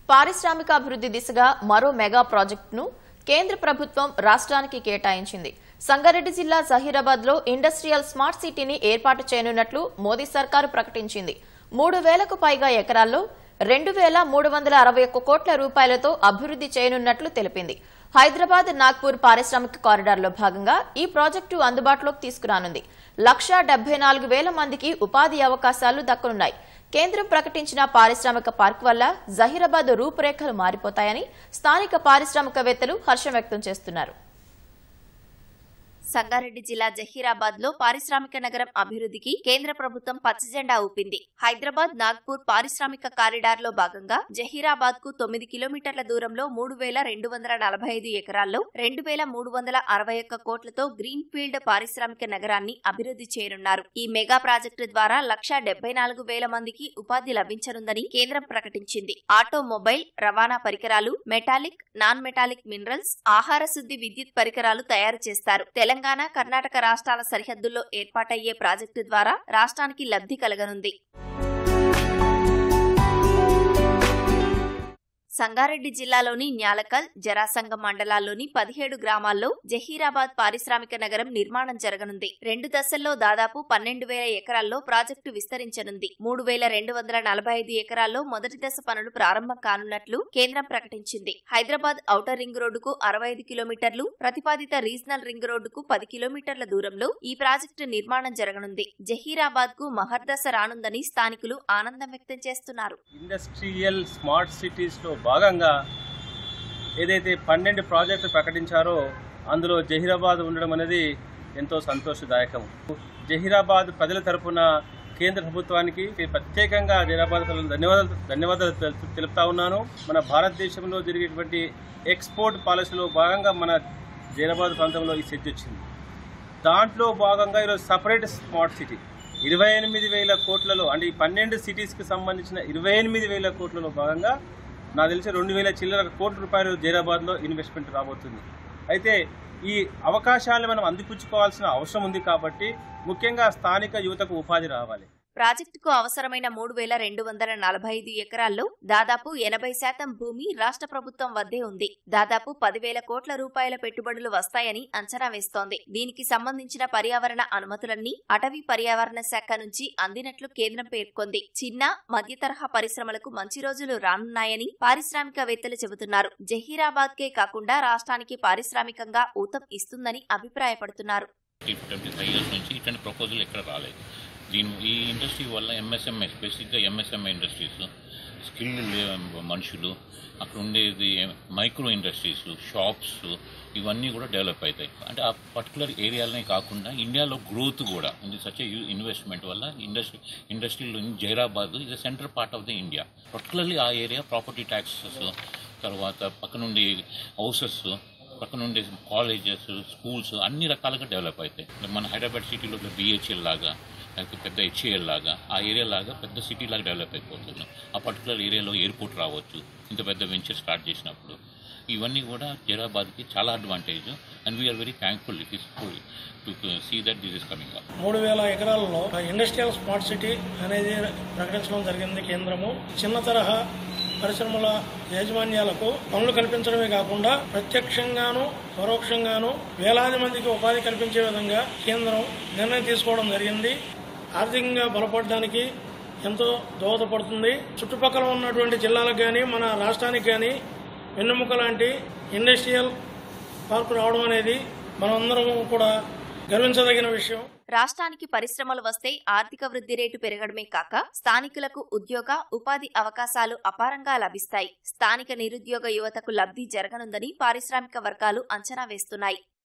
పారిశ్రామికాభివృద్ధి దిశగా మరో మెగా ప్రాజెక్టును కేంద్ర ప్రభుత్వం రాష్ట్రానికి కేటాయించింది. సంగారెడ్డి జిల్లా జహీరాబాద్లో ఇండస్ట్రియల్ స్మార్ట్ సిటీని ఏర్పాటు చేయనున్నట్లు మోదీ సర్కారు ప్రకటించింది. 3000కు పైగా ఎకరాల్లో 2361 కోట్ల రూపాయలతో అభివృద్ధి చేయనున్నట్లు తెలిపింది. హైదరాబాద్ నాగ్పూర్ పారిశ్రామిక కారిడార్లో భాగంగా ఈ ప్రాజెక్టు అందుబాటులోకి తీసుకురానుంది. 174,000 మందికి ఉపాధి అవకాశాలు దక్కనున్నాయి. కేంద్రం ప్రకటించిన పారిశ్రామిక పార్క్ వల్ల జహీరాబాద్ రూపురేఖలు మారిపోతాయని స్థానిక పారిశ్రామికవేత్తలు హర్షం వ్యక్తం చేస్తున్నారు. సంగారెడ్డి జిల్లా జహీరాబాద్ లో పారిశ్రామిక నగరం అభివృద్ధికి కేంద్ర ప్రభుత్వం పచ్చజెండా ఊపింది. హైదరాబాద్ నాగ్పూర్ పారిశ్రామిక కారిడార్ లో భాగంగా జహీరాబాద్ కు 9 కిలోమీటర్ల దూరంలో 3,245 ఎకరాల్లో 2,361 కోట్లతో గ్రీన్ ఫీల్డ్ పారిశ్రామిక నగరాన్ని అభివృద్ధి చేయనున్నారు. ఈ మెగా ప్రాజెక్టు ద్వారా 174,000 మందికి ఉపాధి లభించనుందని కేంద్రం ప్రకటించింది. ఆటోమొబైల్ రవాణా పరికరాలు, మెటాలిక్, నాన్ మెటాలిక్ మినరల్స్, ఆహార శుద్ధి విద్యుత్ పరికరాలు తయారు చేస్తారు. తెలంగాణ, కర్ణాటక రాష్ట్రాల సరిహద్దుల్లో ఏర్పాటయ్యే ప్రాజెక్టు ద్వారా రాష్ట్రానికి లబ్ధి కలగనుంది. సంగారెడ్డి జిల్లాలోని న్యాలకల్, జరాసంగ మండలాల్లోని 17 గ్రామాల్లో జహీరాబాద్ పారిశ్రామిక నగరం నిర్మాణం జరగనుంది. 2 దశల్లో దాదాపు 12,000 ఎకరాల్లో ప్రాజెక్టు విస్తరించనుంది. 3,245 ఎకరాల్లో మొదటి దశ పనులు ప్రారంభం కానున్నట్లు కేంద్రం ప్రకటించింది. హైదరాబాద్ ఔటర్ రింగ్ రోడ్డుకు 65 కిలోమీటర్లు, ప్రతిపాదిత రీజనల్ రింగ్ రోడ్డుకు 10 కిలోమీటర్ల దూరంలో ఈ ప్రాజెక్టు నిర్మాణం జరగనుంది. జహీరాబాద్ కు మహర్దశ రానుందని స్థానికులు ఆనందం వ్యక్తం చేస్తున్నారు. ఇండస్ట్రియల్ స్మార్ట్ సిటీస్ లో భాగంగా ఏదైతే 12 ప్రాజెక్టులు ప్రకటించారో అందులో జహీరాబాద్ ఉండడం అనేది ఎంతో సంతోషదాయకం. జహీరాబాద్ ప్రజల తరపున కేంద్ర ప్రభుత్వానికి ప్రత్యేకంగా జహీరాబాద్ ధన్యవాదాలు తెలుపుతా ఉన్నాను. మన భారతదేశంలో జరిగేటువంటి ఎక్స్పోర్ట్ పాలసీలో భాగంగా మన జహీరాబాద్ ప్రాంతంలో ఈ సెట్ వచ్చింది. దాంట్లో భాగంగా ఈరోజు సపరేట్ స్మార్ట్ సిటీ 28,000 కోట్లలో, అంటే ఈ 12 సిటీస్కి సంబంధించిన 28,000 కోట్లలో భాగంగా నాకు తెలిసి 2,000 చిల్లర కోట్ల రూపాయలు జహీరాబాద్లో ఇన్వెస్ట్మెంట్ రాబోతుంది. అయితే ఈ అవకాశాలను మనం అందిపుచ్చుకోవాల్సిన అవసరం ఉంది. కాబట్టి ముఖ్యంగా స్థానిక యువతకు ఉపాధి రావాలి. ప్రాజెక్టుకు అవసరమైన 3,245 ఎకరాల్లో దాదాపు 80% భూమి రాష్ట్ర ప్రభుత్వం వద్దే ఉంది. దాదాపు 10,000 కోట్ల రూపాయల పెట్టుబడులు వస్తాయని అంచనా వేస్తోంది. దీనికి సంబంధించిన పర్యావరణ అనుమతులన్నీ అటవీ పర్యావరణ శాఖ నుంచి అందినట్లు కేంద్రం పేర్కొంది. చిన్న, మధ్య తరహా పరిశ్రమలకు మంచి రోజులు రానున్నాయని పారిశ్రామికవేత్తలు చెబుతున్నారు. జహీరాబాద్ కే కాకుండా రాష్ట్రానికి పారిశ్రామికంగా ఊతం ఇస్తుందని అభిప్రాయపడుతున్నారు. ఈ ఇండస్ట్రీ వల్ల ఎంఎస్ఎంఐ, బేసిక్గా ఎంఎస్ఎంఐ ఇండస్ట్రీస్, స్కిల్ మనుషులు, అక్కడ ఉండేది మైక్రో ఇండస్ట్రీస్, షాప్స్, ఇవన్నీ కూడా డెవలప్ అవుతాయి. అంటే ఆ పర్టికులర్ ఏరియాలనే కాకుండా ఇండియాలో గ్రోత్ కూడా ఉంది. సచ్ ఇన్వెస్ట్మెంట్ వల్ల ఇండస్ట్రీలో Zaheerabad is a centre part of the India. Particularly ఆ ఏరియా ప్రాపర్టీ ట్యాక్సెస్, తర్వాత పక్కనుండి హౌసెస్, పక్కనుండే కాలేజెస్, స్కూల్స్ అన్ని రకాలుగా డెవలప్ అవుతాయి. మన హైదరాబాద్ సిటీలో బిహెచ్ఎల్ లాగా, పెద్ద హెచ్ఏఎల్ లాగా, ఆ ఏరియా లాగా పెద్ద సిటీ లాగా డెవలప్ అయిపోతుంది. ఆ పర్టికులర్ ఏరియాలో ఎయిర్పోర్ట్ రావచ్చు ఇంత పెద్ద వెంచర్ స్టార్ట్ చేసినప్పుడు. ఇవన్నీ కూడా జహీరాబాద్కి చాలా advantage. And we are very thankful it is to see that this is coming up. 3,000 ఎకరాలలో ఇండస్ట్రియల్ స్మార్ట్ సిటీ అనేది ప్రకటించడం జరిగింది. కేంద్రము చిన్న తరహా పరిశ్రమల యాజమాన్యాలకు పనులు కల్పించడమే కాకుండా ప్రత్యక్షంగాను పరోక్షంగాను వేలాది మందికి ఉపాధి కల్పించే విధంగా కేంద్రం నిర్ణయం తీసుకోవడం జరిగింది. ఆర్థికంగా బలపడడానికి ఎంతో దోహదపడుతుంది. చుట్టుపక్కల ఉన్నటువంటి జిల్లాలకు కానీ మన రాష్ట్రానికి కానీ వెన్నెముక లాంటి ఇండస్ట్రియల్ పార్కు రావడం అనేది మనమందరం కూడా గర్వించదగిన విషయం. రాష్ట్రానికి పరిశ్రమలు వస్తే ఆర్థిక వృద్ధి రేటు పెరగడమే కాక స్థానికులకు ఉద్యోగ, ఉపాధి అవకాశాలు అపారంగా లభిస్తాయి. స్థానిక నిరుద్యోగ యువతకు లబ్ధి జరగనుందని పారిశ్రామిక వర్గాలు అంచనా వేస్తున్నాయి.